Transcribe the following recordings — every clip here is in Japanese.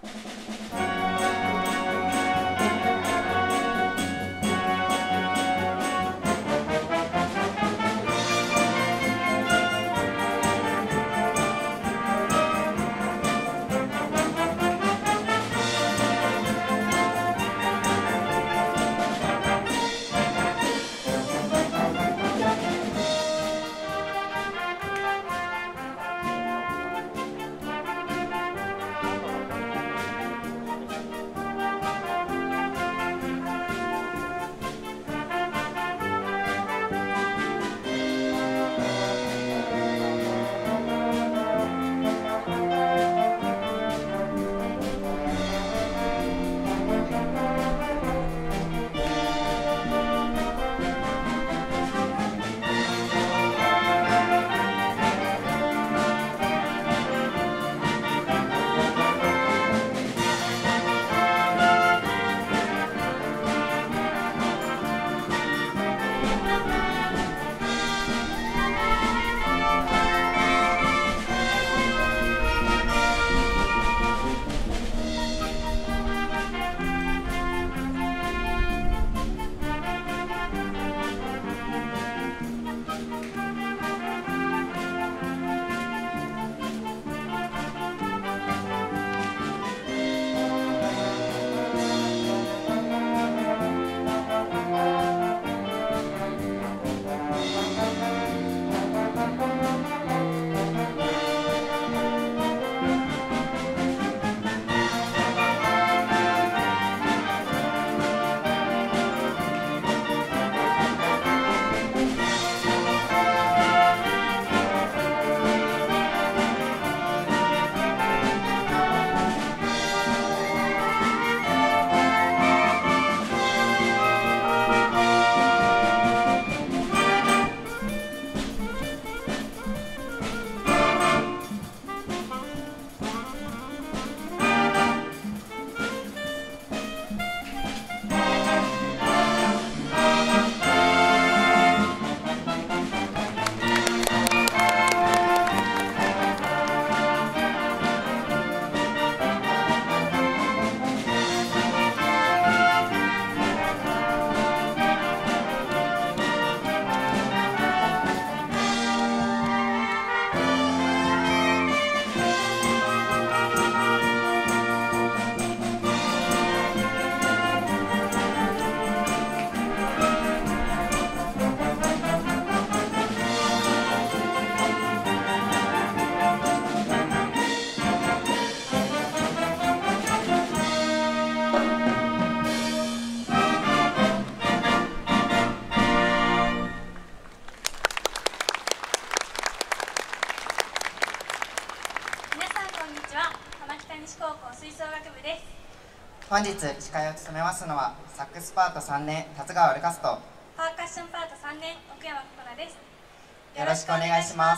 本日司会を務めますのはサックスパート3年辰川ルカスとパーカッションパート3年奥山心菜です。 よろしくお願いします。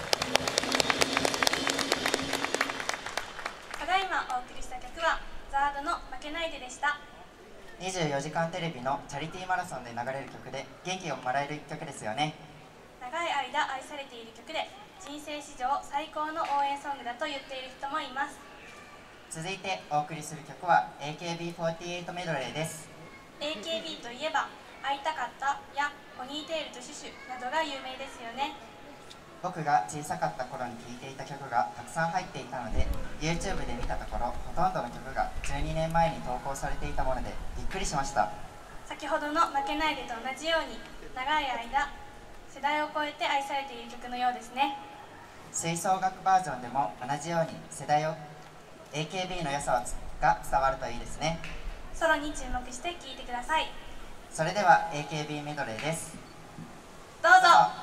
ただいまお送りした曲はザードの負けないででした。 24時間テレビのチャリティーマラソンで流れる曲で元気をもらえる一曲ですよね。 長い間愛されている曲で人生史上最高の応援ソングだと言っている人もいます。 続いてお送りする曲は AKB48 メドレーです。 AKB といえば会いたかったやポニーテールとシュシュなどが有名ですよね。 僕が小さかった頃に聴いていた曲がたくさん入っていたので YouTube で見たところほとんどの曲が12年前に投稿されていたものでびっくりしました。 先ほどの負けないでと同じように長い間世代を超えて愛されている曲のようですね。 吹奏楽バージョンでも同じように世代を AKB の良さが伝わるといいですね。 ソロに注目して聴いてください。 それでは AKB メドレーです。 どうぞ。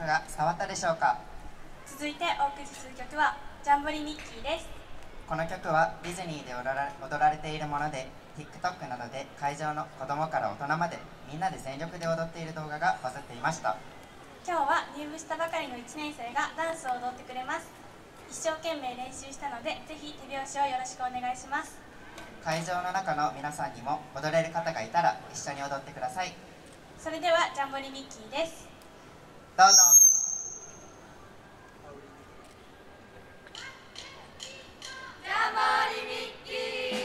が伝わったでしょうか。 続いてお送りする曲はジャンボリミッキーです。 この曲はディズニーで踊られているもので、 TikTok などで会場の子供から大人までみんなで全力で踊っている動画がバズっていました。 今日は入部したばかりの1年生がダンスを踊ってくれます。一生懸命練習したので、ぜひ手拍子をよろしくお願いします。 会場の中の皆さんにも踊れる方がいたら一緒に踊ってください。 それではジャンボリミッキーです。 どうぞ。 ジャンボリミッキ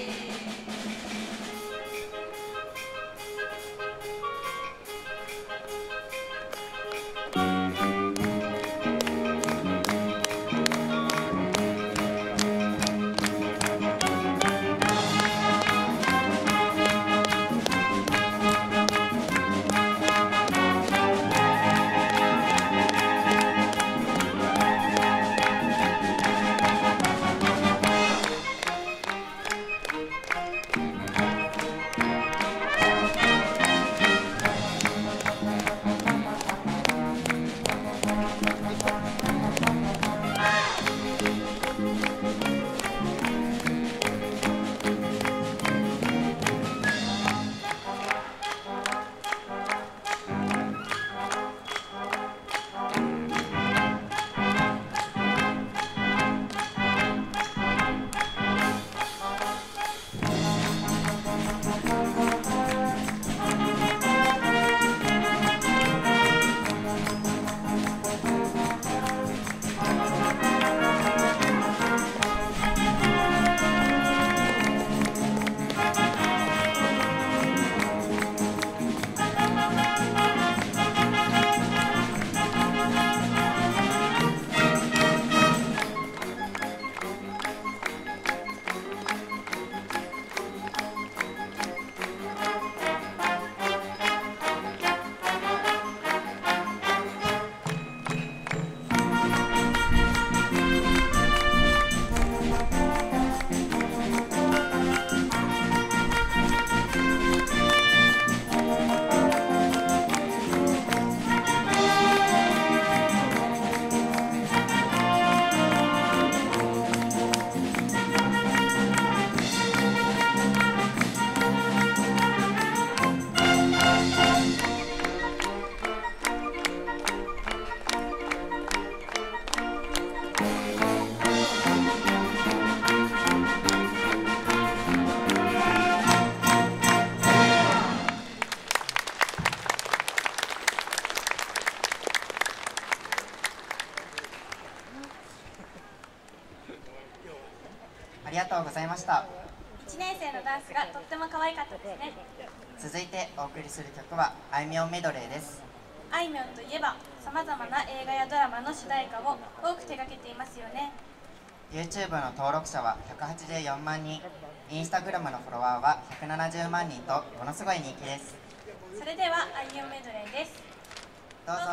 ありがとうございました。 1年生のダンスがとっても可愛かったですね。 続いてお送りする曲はあいみょんメドレーです。 あいみょんといえばさまざまな映画やドラマの主題歌を多く手掛けていますよね。 YouTube の登録者は184万人、Instagram のフォロワーは170万人とものすごい人気です。 それではあいみょんメドレーです。 どうぞ。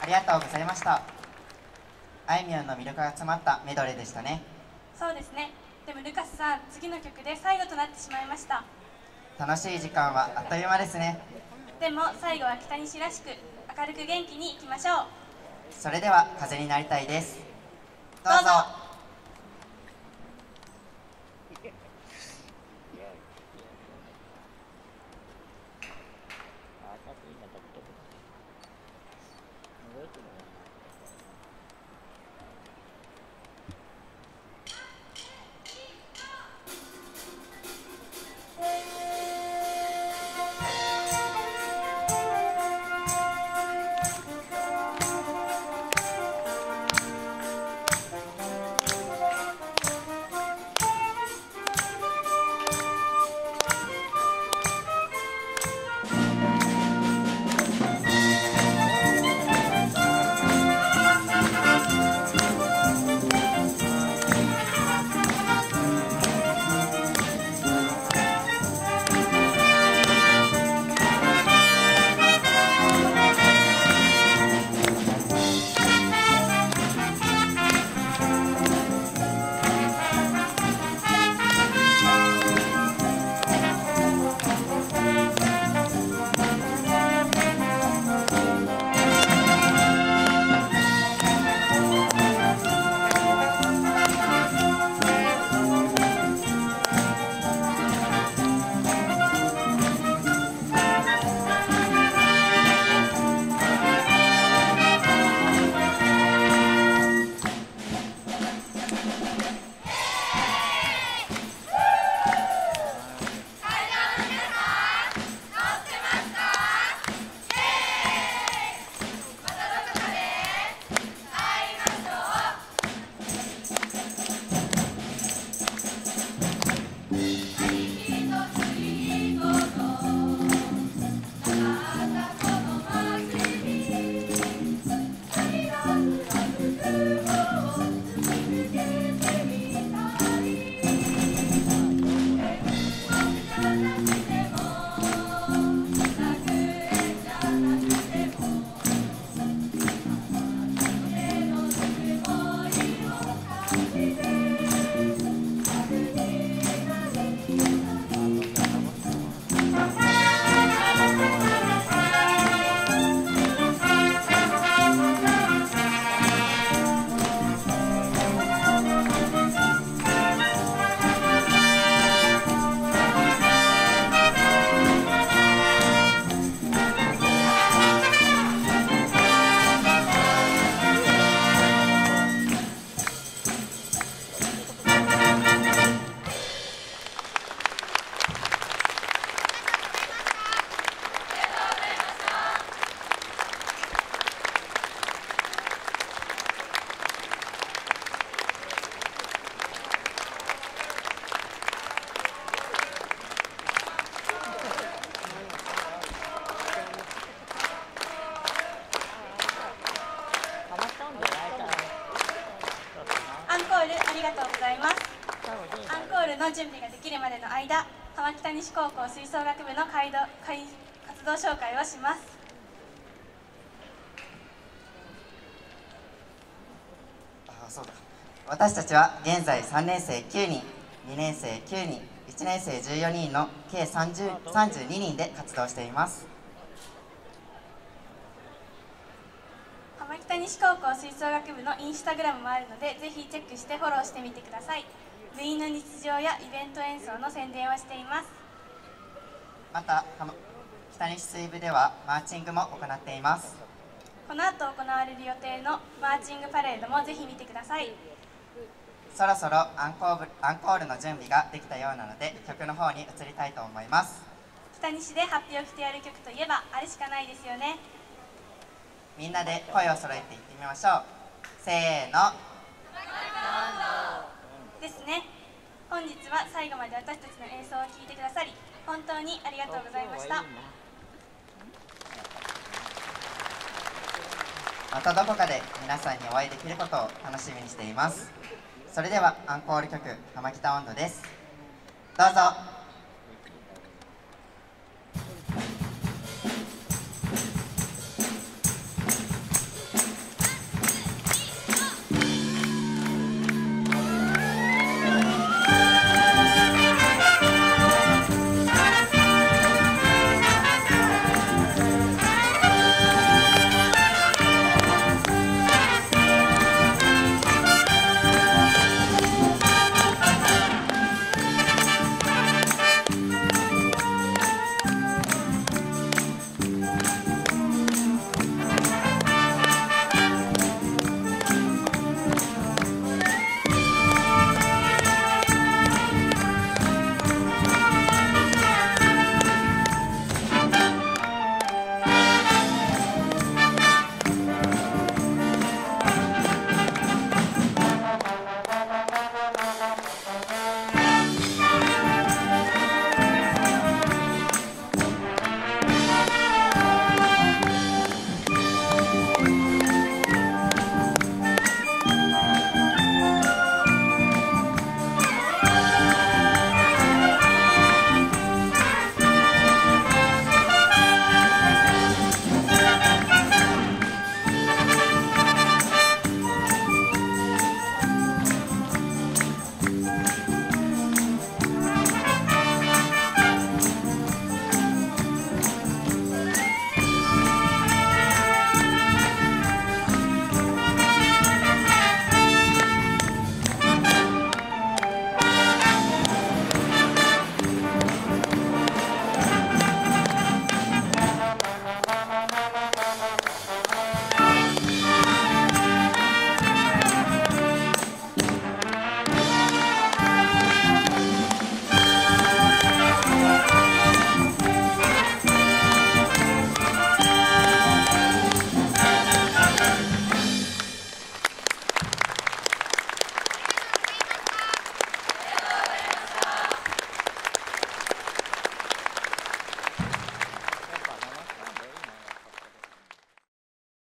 りがとうございました。あいみょんの魅力が詰まったメドレーでしたね。 そうですね。でもルカスさん、次の曲で最後となってしまいました。 楽しい時間はあっという間ですね。 でも最後は北西らしく明るく元気にいきましょう。 それでは風になりたいです。どうぞ。 ありがとうございます。アンコールの準備ができるまでの間、浜北西高校吹奏楽部の活動紹介をします。 そうだ。私たちは現在3年生9人、2年生9人、1年生14人の計32人で活動しています。 浜北西高校吹奏楽部のインスタグラムもあるので、ぜひチェックしてフォローしてみてください。部員の日常やイベント演奏の宣伝をしています。 また北西水部ではマーチングも行っています。 この後行われる予定のマーチングパレードもぜひ見てください。 そろそろアンコールの準備ができたようなので、曲の方に移りたいと思います。 北西で発表してやる曲といえばあれしかないですよね。 みんなで声を揃えて言ってみましょう。せーの。 ですね。本日は最後まで私たちの演奏を聴いてくださり本当にありがとうございました。 またどこかで皆さんにお会いできることを楽しみにしています。それではアンコール曲「浜北音頭」です。どうぞ。